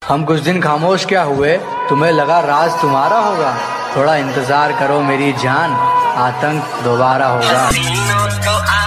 हम कुछ दिन खामोश क्या हुए, तुम्हें लगा राज तुम्हारा होगा। थोड़ा इंतजार करो मेरी जान, आतंक दोबारा होगा।